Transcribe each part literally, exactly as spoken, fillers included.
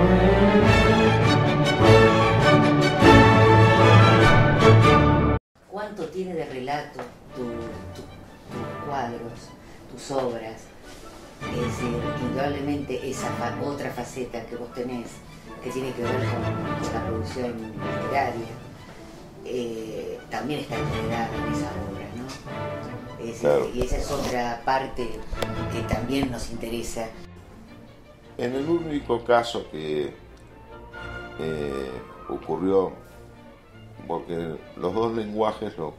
¿Cuánto tiene de relato tu, tu, tus cuadros, tus obras? Es decir, indudablemente esa fa otra faceta que vos tenés, que tiene que ver con, con la producción literaria, eh, también está enredada en esa obra, ¿no? Es, claro. Y esa es otra parte que también nos interesa. En el único caso que eh, ocurrió, porque los dos lenguajes lo,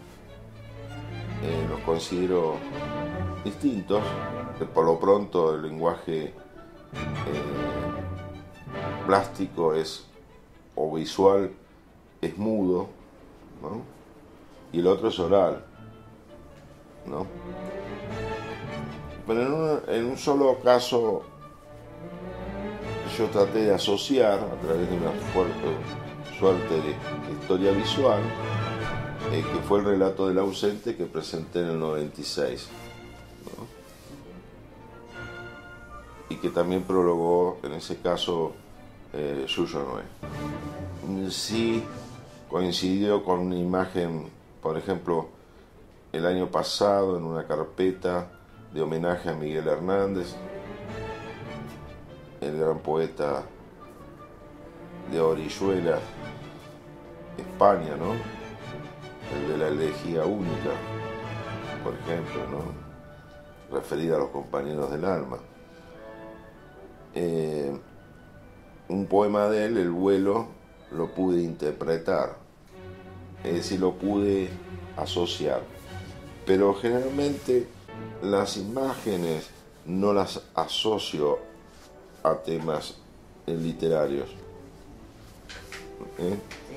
eh, los considero distintos, por lo pronto el lenguaje eh, plástico es, o visual, es mudo, ¿no? Y el otro es oral, ¿no? Pero en un, en un solo caso yo traté de asociar a través de una fuerte suerte de historia visual, eh, que fue el relato del ausente que presenté en el noventa y seis, ¿no? Y que también prologó en ese caso eh, Yuyo Noé. Sí coincidió con una imagen, por ejemplo, el año pasado en una carpeta de homenaje a Miguel Hernández, el gran poeta de Orihuela, España, ¿no? El de la elegía única, por ejemplo, ¿no? Referida a los compañeros del alma. Eh, un poema de él, El vuelo, lo pude interpretar, es decir, lo pude asociar, pero generalmente las imágenes no las asocio a temas literarios. ¿Eh?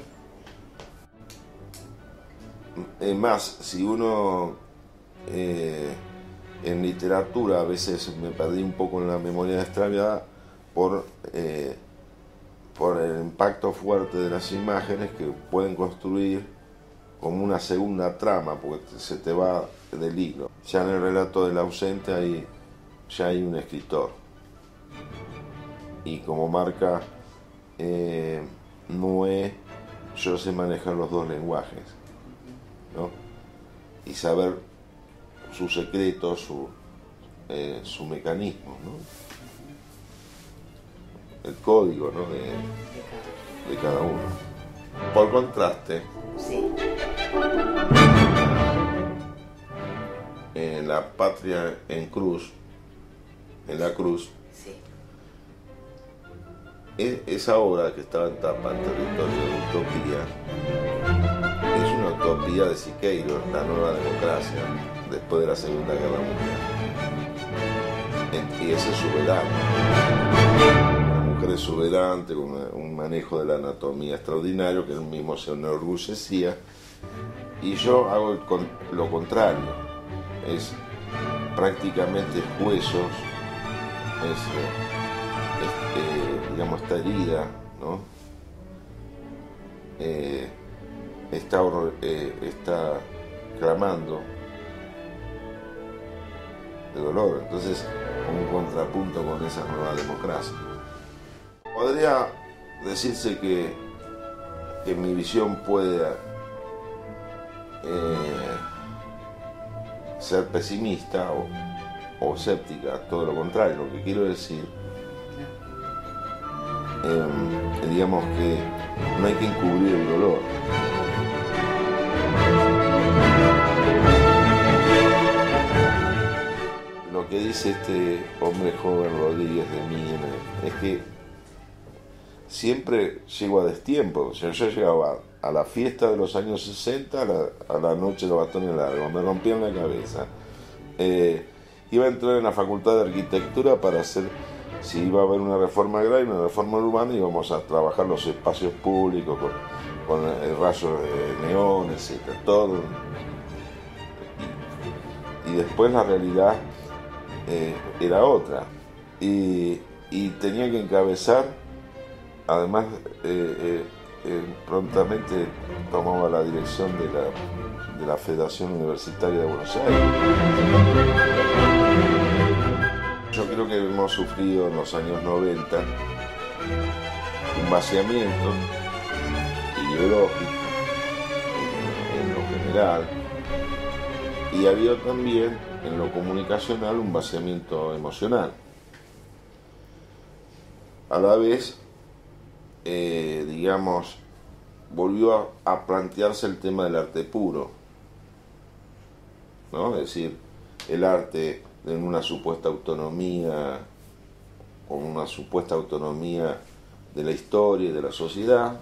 Es más, si uno eh, en literatura a veces me perdí un poco en la memoria extraviada por, eh, por el impacto fuerte de las imágenes que pueden construir como una segunda trama, porque se te va del hilo. Ya en el relato del ausente hay, ya hay un escritor. Y como marca eh, Noé, yo sé manejar los dos lenguajes, ¿no? Y saber su secreto, su, eh, su mecanismo, ¿no? El código, ¿no? de, de cada uno. Por contraste, sí. En La patria en cruz, en la cruz, sí. es, esa obra que estaba en tapa, Territorio de Utopía, es una utopía de Siqueiros, la nueva democracia, después de la Segunda Guerra Mundial. Y ese es soberano. La mujer es soberante, con un manejo de la anatomía extraordinario, que él mismo se enorgullecía. Y yo hago el, lo contrario. Es prácticamente huesos, es, es eh, digamos, esta herida, ¿no? Eh, está, eh, está clamando de dolor, entonces un contrapunto con esa nueva democracia. Podría decirse que, que mi visión puede eh, ser pesimista o, o escéptica, todo lo contrario. Lo que quiero decir, eh, digamos que no hay que encubrir el dolor. Lo que dice este hombre joven Rodríguez de mí es que siempre llego a destiempo. O sea, yo llegaba a la fiesta de los años sesenta, a la, a la noche de los bastones largos, me rompían la cabeza. Eh, iba a entrar en la facultad de arquitectura para hacer, si iba a haber una reforma agraria, una reforma urbana, íbamos a trabajar los espacios públicos con, con el rayo de neón, etcétera. Todo. Y, y después la realidad eh, era otra. Y, y tenía que encabezar, además, eh, eh, eh, prontamente tomaba la dirección de la, de la Federación Universitaria de Buenos Aires. Yo creo que hemos sufrido en los años noventa vaciamiento ideológico en, en lo general, y había también en lo comunicacional un vaciamiento emocional. A la vez, eh, digamos, volvió a, a plantearse el tema del arte puro, ¿no? Es decir, el arte en una supuesta autonomía, con una supuesta autonomía de la historia y de la sociedad.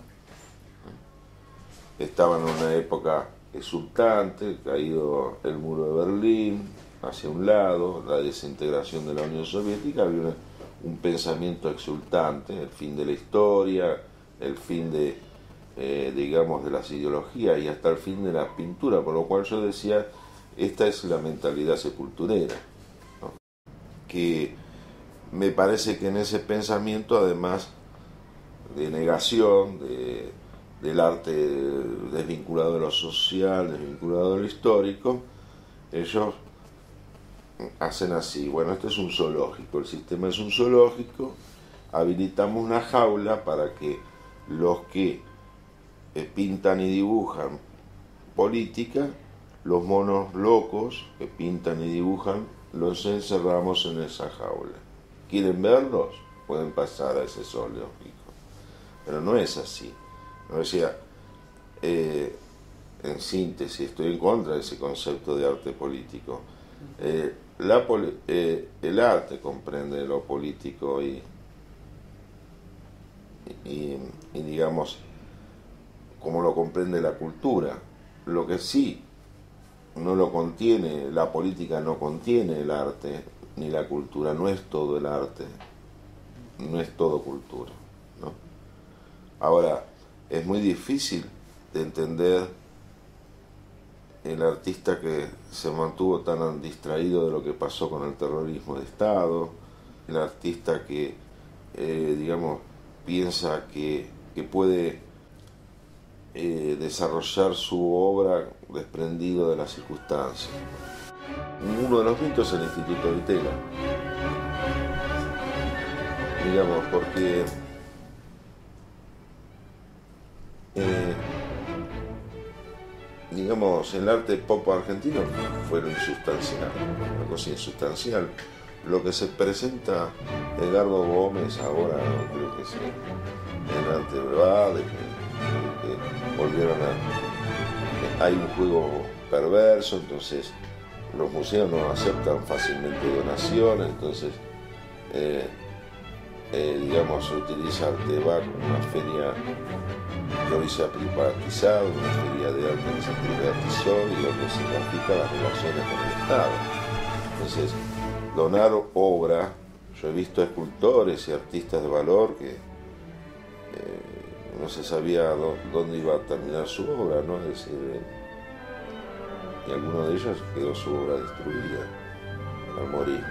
Estaba en una época exultante, caído el muro de Berlín hacia un lado, la desintegración de la Unión Soviética, había una, un pensamiento exultante, el fin de la historia, el fin de, eh, digamos, de las ideologías y hasta el fin de la pintura, por lo cual yo decía, esta es la mentalidad sepulturera, ¿no? Que me parece que en ese pensamiento, además de negación de, del arte desvinculado de lo social, desvinculado de lo histórico, ellos hacen así: bueno, este es un zoológico, el sistema es un zoológico, habilitamos una jaula para que los que eh, pintan y dibujan política, los monos locos que pintan y dibujan, los encerramos en esa jaula. ¿Quieren verlos? Pueden pasar a ese zoológico. Pero no es así. No decía, eh, en síntesis, estoy en contra de ese concepto de arte político. Eh, la poli eh, el arte comprende lo político y, y, y, digamos, como lo comprende la cultura. Lo que sí no lo contiene, la política no contiene el arte ni la cultura, no es todo el arte, no es todo cultura, ¿no? Ahora, es muy difícil de entender el artista que se mantuvo tan distraído de lo que pasó con el terrorismo de Estado, el artista que, eh, digamos, piensa que, que puede eh, desarrollar su obra desprendido de las circunstancias. Uno de los mitos es el Instituto Vitela, digamos, porque eh, digamos, el arte pop argentino fue lo insustancial, una cosa insustancial. Lo que se presenta Edgardo Gómez ahora, no creo que sea el arte verdad, de que, de que volvieron a... hay un juego perverso, entonces los museos no aceptan fácilmente donaciones, entonces eh, eh, digamos, se utiliza Artebac, una feria que hoy se ha privatizado, una feria de arte que se privatizó y donde se practican las relaciones con el Estado. Entonces, donar obra, yo he visto escultores y artistas de valor que eh, no se sabía dónde iba a terminar su obra, ¿no? Es decir, eh, y alguno de ellos quedó su obra destruida al morir.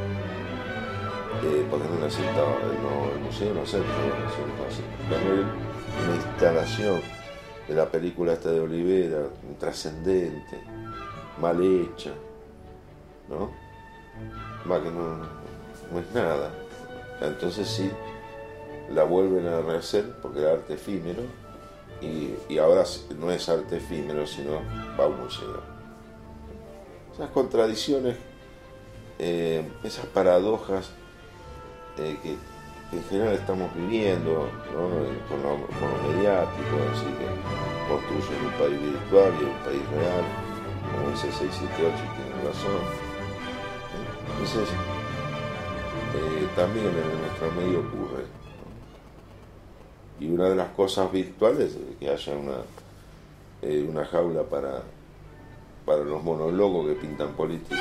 Eh, porque no aceptaba, no, el museo no acepta donaciones fáciles. Una instalación de la película esta de Olivera, intrascendente, mal hecha, ¿no? Más que no, no es nada. Entonces sí, la vuelven a rehacer porque era arte efímero y, y ahora no es arte efímero, sino va a un museo. Esas contradicciones, eh, esas paradojas eh, que, que en general estamos viviendo, ¿no? con, lo, con lo mediático, así que construyen un país virtual y un país real, como dice seiscientos setenta y ocho, y tiene razón. Entonces, eh, también en nuestro medio ocurre, ¿no? Y una de las cosas virtuales es que haya una, eh, una jaula para, para los monólogos que pintan política.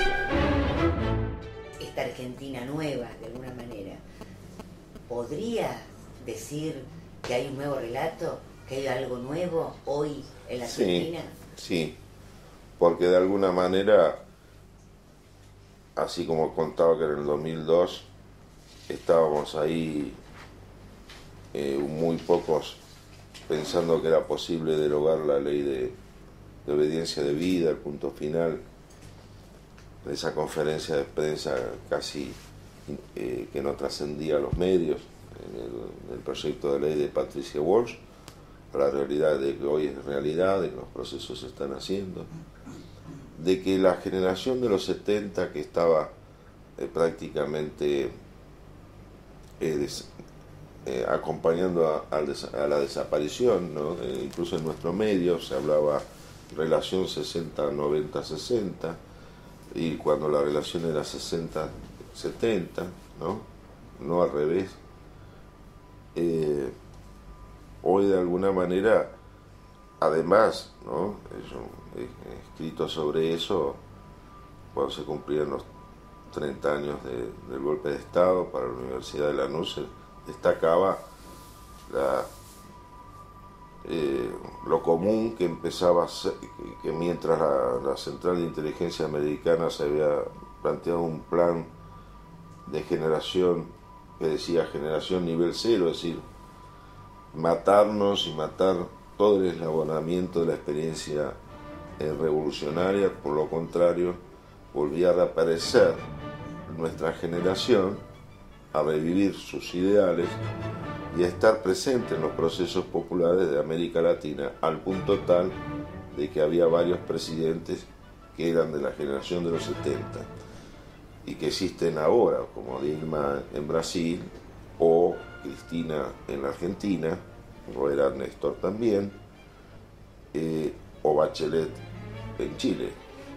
Esta Argentina nueva, de alguna manera, ¿podría decir que hay un nuevo relato, que hay algo nuevo hoy en la Argentina? Sí, sí, porque de alguna manera, así como contaba que en el dos mil dos estábamos ahí eh, muy pocos pensando que era posible derogar la ley de, de obediencia de vida, el punto final de esa conferencia de prensa casi eh, que no trascendía a los medios, en el, en el proyecto de ley de Patricia Walsh, la realidad de que hoy es realidad, de que los procesos se están haciendo, de que la generación de los setenta que estaba eh, prácticamente eh, des, eh, acompañando a, a, a la desaparición, ¿no? Eh, incluso en nuestro medio se hablaba relación sesenta noventa sesenta, y cuando la relación era sesenta setenta, ¿no? No al revés. Eh, hoy de alguna manera, además, ¿no? Yo he, he escrito sobre eso cuando se cumplían los treinta años de, del golpe de Estado para la Universidad de Lanús, se destacaba la, eh, lo común que empezaba a ser, que, que mientras la, la Central de Inteligencia Americana se había planteado un plan de generación que decía generación nivel cero, es decir, matarnos y matar todo el eslabonamiento de la experiencia eh, revolucionaria. Por lo contrario, volvía a reaparecer nuestra generación, a revivir sus ideales y a estar presente en los procesos populares de América Latina, al punto tal de que había varios presidentes que eran de la generación de los setenta y que existen ahora, como Dilma en Brasil, o Cristina en la Argentina, o era Néstor también, eh, o Bachelet en Chile.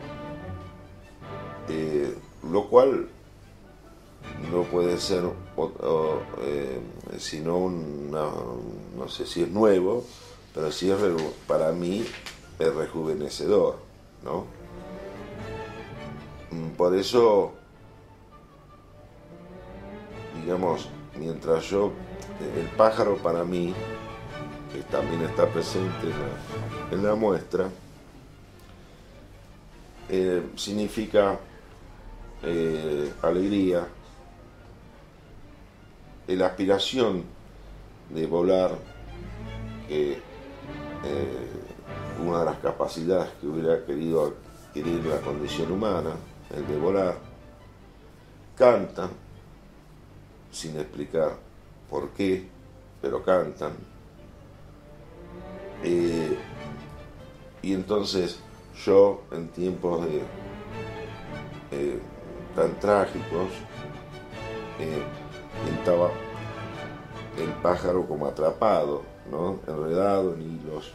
Eh, lo cual no puede ser o, o, eh, sino una, no sé si es nuevo, pero sí es, para mí es rejuvenecedor, ¿no? Por eso, digamos, mientras yo, el pájaro para mí, que también está presente en la, en la muestra, eh, significa eh, alegría, la aspiración de volar, que eh, una de las capacidades que hubiera querido adquirir la condición humana, el de volar. Cantan, sin explicar por qué, pero cantan. Eh, y entonces yo, en tiempos de, eh, tan trágicos, eh, pintaba el pájaro como atrapado, ¿no? Enredado en hilos.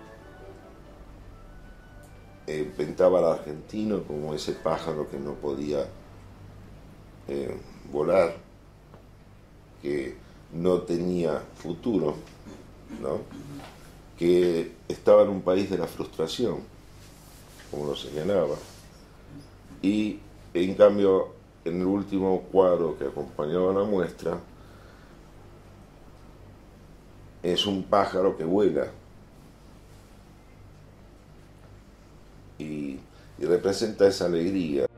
Eh, pintaba al argentino como ese pájaro que no podía eh, volar, que no tenía futuro, ¿no? Que estaba en un país de la frustración, como lo señalaba. Y en cambio, en el último cuadro que acompañaba la muestra, es un pájaro que vuela y, y representa esa alegría.